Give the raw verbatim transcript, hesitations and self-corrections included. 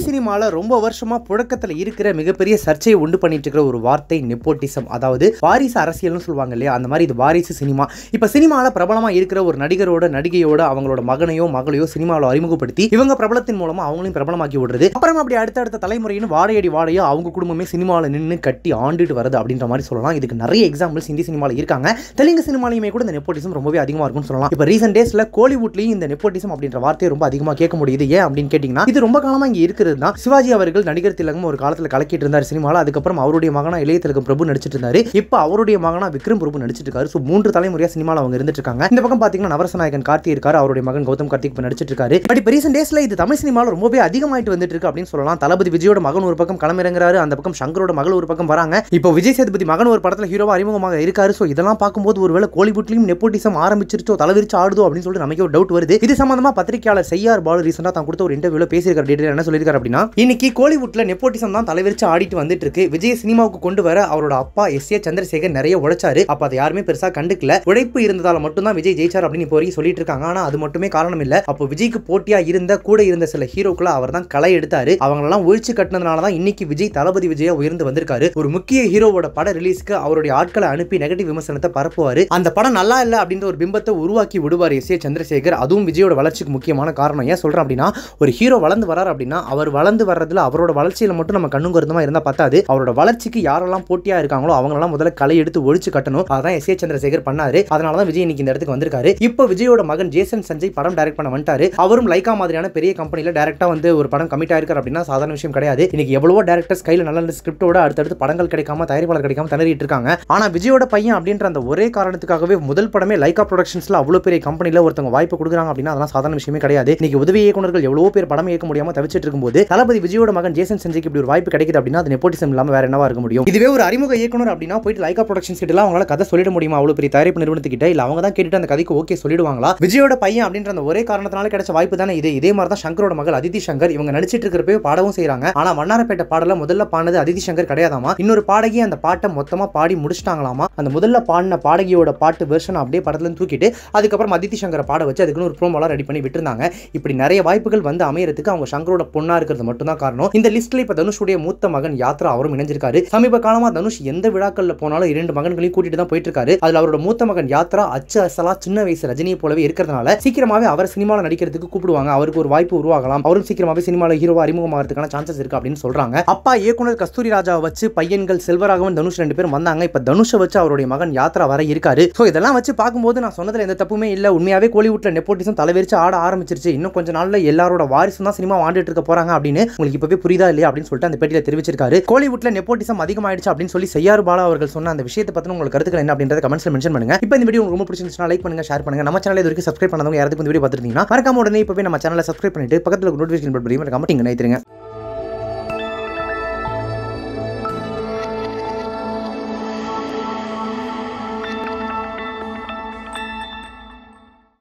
சினிமால ரொம்ப வருஷமா புழக்கத்துல இருக்கிற மிகப்பெரிய சர்ச்சையை உண்டு பண்ணிட்டு இருக்கிற ஒரு வார்த்தை நெப்போட்டிசம். அதாவது வாரிசு அரசியல்னு சொல்லுவாங்க இல்லையா, அந்த மாதிரி இது வாரிசு சினிமா. இப்ப சினிமால பிரபலமா இருக்கிற ஒரு நடிகரோட நடிகையோட அவங்களோட மகனையோ மகளையோ சினிமாவில் அறிமுகப்படுத்தி இவங்க பிரபலத்தின் மூலமா அவங்களையும் பிரபலமாக்கி விடுறது. அப்புறம் அப்படி அடுத்தடுத்த தலைமுறையின் வாழையடி வாழையோ அவங்க குடும்பமே சினிமாவில் நின்று கட்டி ஆண்டுட்டு வருது அப்படின்ற மாதிரி சொல்லலாம். இதுக்கு நிறைய எக்ஸாம்பிள்ஸ் இந்திய சினிமாவில் இருக்காங்க. தெலுங்கு சினிமாலையுமே கூட இந்த நெப்போட்டிசம் ரொம்பவே அதிகமா இருக்கும்னு சொல்லலாம். இப்ப ரீசென்ட் டேஸ்ல கோலிவுட்லயும் இந்த நெப்போட்டிசம் அப்படின்ற வார்த்தையை ரொம்ப அதிகமா கேட்க முடியுது. ஏன் அப்படின்னு கேட்டீங்கன்னா, இது ரொம்ப காலமா இங்க இருக்கிறது தான். சிவாஜி அவர்கள் நடிகர் திலகம் ஒரு காலத்துல கலக்கிட்டு இருந்தார் சினிமால. அதுக்கப்புறம் அவருடைய மகனா இளைய திலகம் பிரபு நடிச்சிட்டு இருந்தாரு. இப்ப அவருடைய மகனா விக்ரம் பிரபு நடிச்சிட்டு இருக்காரு. சோ மூன்று தலைமுறையா சினிமால அவங்க இருந்துட்டு இருக்காங்க. இந்த பக்கம் பாத்தீங்கன்னா நவரசநாயகன் கார்த்தி இருக்காரு, அவருடைய மகன் கௌதம் கார்த்திக் நடிச்சிட்டு இருக்காரு. பட் இப்ப ரீசென்ட் டேஸ்ல இது தமிழ் சினிமால ரொம்பவே அதிகமாயிட்டு வந்துட்டு இருக்கு அப்படின்னு சொல்லலாம். தளபதி விஜயோட மகன் ஒரு பக்கம் களமிறங்குறாரு, அந்த பக்கம் சங்கரோட மகள் ஒரு பக்கம் வராங்க. இப்போ விஜய் சேதுபதி மகன் ஒரு படத்துல ஹீரோவா அறிமுகமாக இருக்காரு. சோ இதெல்லாம் பார்க்கும்போது ஒருவேளை கோலிவுட்லயும் நெப்போட்டிசம் ஆரம்பிச்சிருச்சோ, தலைவிரிச்சு ஆடுதோ அப்படின்னு சொல்லிட்டு நமக்கு ஒரு டவுட் வருது. இது சம்பந்தமா பத்திரிகையாளர் செய்யார் பாலு ரீசெண்டா தான் கொடுத்த ஒரு இன்டர்வியூல பேசியிருக்காரு. டீடைல் என்ன சொல்லியிருக்காரு அப்படின்னா, இன்னைக்கு கோலிவுட்ல நெப்போட்டிசம் தான் தலைவிரிச்சு ஆடிட்டு வந்துட்டு இருக்கு. விஜய் சினிமாவுக்கு கொண்டு வர அவரோட அப்பா எஸ் ஏ சந்திரசேகர் நிறைய உழைச்சாரு. அப்ப அதை யாருமே பெருசா கண்டுக்கல. உழைப்பு இருந்ததால மட்டும் தான் விஜய் ஜெயிச்சார் அப்படின்னு இப்போ வரைக்கும் சொல்லிட்டு இருக்காங்க. ஆனா அது மட்டுமே காரணம் இல்ல. அப்போ விஜய்க்கு போட்டியா இருந்த கூட இருந்த சில ஹீரோக்களை அவர் தான் களை எடுத்தாரு. அவங்களெல்லாம் ஒழிச்சு கட்டினதுனால தான் இன்னைக்கு விஜய் தளபதி விஜயா உயர்ந்து வந்திருக்காரு. ஒரு முக்கிய ஹீரோவோட பட ரிலீஸ்க்கு அவருடைய ஆட்களை அனுப்பி நெகட்டிவ் விமர்சனத்தை பரப்புவாரு. அந்த படம் நல்லா இல்ல அப்படின்ற ஒரு பிம்பத்தை உருவாக்கி விடுவார் எஸ் ஏ சந்திரசேகர். அதுவும் விஜயோட வளர்ச்சிக்கு முக்கியமான காரணம். ஏன் சொல்றேன் அப்படின்னா, ஒரு ஹீரோ வளர்ந்து வரார் அப்படின்னா அவர் வளர்ந்து வர்றதுல அவரோட வளர்ச்சியில மட்டும் நம்ம கண்ணும் கருத்துமா இருந்தா பத்தாது. அவரோட வளர்ச்சிக்கு யாரெல்லாம் போட்டியா இருக்காங்களோ அவங்களெல்லாம் முதல்ல களை எடுத்து ஒழிச்சு கட்டணும். அதான் எஸ் ஏ சந்திரசேகர் பண்ணாரு. அதனாலதான் விஜய் இன்னைக்கு இந்த இடத்துக்கு வந்திருக்காரு. இப்போ விஜயோட மகன் ஜேசன் சஞ்சய் படம் டைரக்ட் பண்ண வந்துட்டாரு. அவரும் லைகா மாதிரியான பெரிய கம்பெனில டைரக்டா வந்து ஒரு படம் கமிட் ஆயிருக்காரு அப்படின்னா சாதாரண விஷயம் கிடையாது. இன்னைக்கு எவ்வளவோ டைரக்டர்ஸ் கையில நல்ல ஸ்கிரிப்டோட அடுத்தடுத்து படங்கள் கிடைக்காம தயாரிப்பாளர் கிடைக்காம திணறிட்டு இருக்காங்க. ஆனா விஜயோட பையன் அப்படின்ற அந்த ஒரே காரணத்துக்காகவே முதல் படமே லைகா ப்ரொடக்ஷன்ஸ்ல அவ்வளவு பெரிய கம்பெனில ஒருத்தவங்க வாய்ப்பு கொடுக்குறாங்க அப்படின்னா அதெல்லாம் சாதாரண விஷயமே கிடையாது. இன்னைக்கு உதவி இயக்குனர்கள் எவ்வளவோ பேர் படம் இயக்க முடியாம தவிச்சிட்டு இருக்கும்போது தளபதி விஜயோட மகன் ஜேசன் சஞ்சய்க்கு இப்படி ஒரு வாய்ப்பு கிடைக்குது அப்படின்னா அது நெப்போட்டிசம் இல்லாம வேற என்னவா இருக்க முடியும்? இதுவே ஒரு அறிமுக இயக்குனர் அப்படின்னா போயிட்டு லைகா ப்ரொடக்ஷன்ஸ் கிட்ட அவங்களால கதை சொல்லிட முடியுமா? அவ்வளவு பெரிய தயாரிப்பு நிறுவனத்துக்கிட்ட இல்ல அவங்க தான் கேட்டுட்டு அந்த கதைக்கு ஓகே சொல்லிடுவாங்களா? விஜயோட பையன் அப்படின்ற அந்த ஒரே காரணத்தினால கிடைச்ச வாய்ப்பு தானே இது. இதே மாதிரி தான் சங்கரோட மகள் அதிதி சங்கர் இவங்க நடிச்சிட்டு இருக்கிறப்ப பாடவும் செய்யறாங்க. ஆனா வண்ணாரப்பேட்டை பாடல முதல்ல பாடினது அதிதி சங்கர் கிடையாதாமா. இன்னொரு பாடகி அந்த பாட்டை மொத்தமா பாடி முடிச்சிட்டாங்களாமா. அந்த முதல்ல பாடின பாடகியோட பாட்டு வெர்ஷன் அப்படியே படத்துல இருந்து தூக்கிட்டு அதுக்கப்புறம் அதிதி சங்கரை பாட வச்சு அதுக்குன்னு ஒரு ப்ரோமோலாம் ரெடி பண்ணி விட்டுருந்தாங்க. இப்படி நிறைய வாய்ப்புகள் வந்து அமையறதுக்கு அவங்க சங்கரோட பொண்ணா இருக்கிறது மட்டும் தான் காரணம். இந்த லிஸ்ட்ல இப்ப தனுஷுடைய மூத்த மகன் யாத்ரா அவரும் இணைஞ்சிருக்காரு. சமீப காலமா தனுஷ் எந்த விழாக்கள்ல போனாலும் இரண்டு மகன்களையும் கூட்டிட்டு தான் போயிட்டு இருக்காரு. அதுல அவரோட மூத்த மகன் யாத்ரா அச்சு அசலா சின்ன வயசு ரஜினியை போலவே இருக்கிறதுனால சீக்கிரமாவே அவர் சினிமாவில் நடிக்கிறதுக்கு கூப்பிடுவாங்க. அவருக்கு ஒரு வாய்ப்பு உருவாகலாம். அவரும் சீக்கிரமாவே சினிமாவில் ஹீரோவா அறிமுகமாகிறதுக்கான சான்சஸ் இருக்கு அப்படின்னு சொல்றாங்க. அப்பா இயக்குனர் கஸ்தூரி ராஜாவை வச்சு பையன்கள் செல்வராகவன் தனுஷ் ரெண்டு பேரும் வந்தாங்க. இப்ப தனுஷை வச்சு அவருடைய மகன் யாத்ரா வர இருக்காரு. சோ இதெல்லாம் வச்சு பார்க்கும்போது நான் சொன்னதுல எந்த தப்புமே இல்ல. உண்மையாவே கோலிவுட்ல நெப்போட்டிசம் தலைவரிச்சு ஆட ஆரம்பிச்சிருச்சு. இன்னும் கொஞ்ச நாள்ல எல்லாரோட வாரிசும் தான் சினிமா ஆண்டுட்டு இருக்க போறாங்க அப்படின்னு உங்களுக்கு இப்பவே புரியுதா இல்லையா அப்படின்னு சொல்லிட்டு அந்த பேட்டியில தெரிவிச்சிருக்காரு. கோலிவுட்ல நெப்போட்டிசம் அதிகமாயிடுச்சு அப்படின்னு சொல்லி செய்யார் பாலா அவர்கள் சொன்ன அந்த விஷயத்தை பத்தி உங்களுக்கு கருத்துக்கள் என்ன அப்படின்றத கமெண்ட்ஸ்ல மென்ஷன் பண்ணுங்க. இப்போ இந்த வீடியோ உங்களுக்கு ரொம்ப பிடிச்சிருந்துச்சுனா லைக் பண்ணுங்க, ஷேர் பண்ணுங்க. நம்ம சேனலை இதுவரைக்கும் சப்ஸ்கிரைப் பண்ணாதவங்க யாராவது இந்த வீடியோ பார்த்துருந்தீங்கன்னா மறக்காம உடனே இப்பவே நம்ம சேனலை சப்ஸ்கிரைப் பண்ணிட்டு பக்கத்துல நோட்டிஃபிகேஷன் பட்டன் மறக்காம டிங் பண்ணிடுங்க.